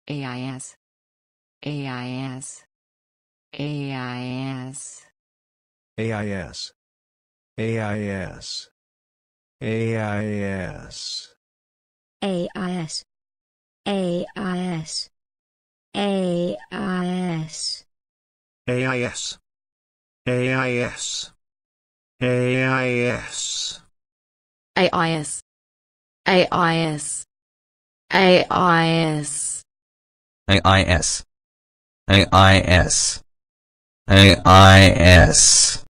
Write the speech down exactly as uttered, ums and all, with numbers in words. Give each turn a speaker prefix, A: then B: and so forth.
A: A I S, A I S, A I S,
B: A I S, A I S, A I S,
C: A I S, A I S, A I S,
B: A I S, A I S, A I S,
A: A I S, A I S, A I S,
D: A I S, A I S, A I S.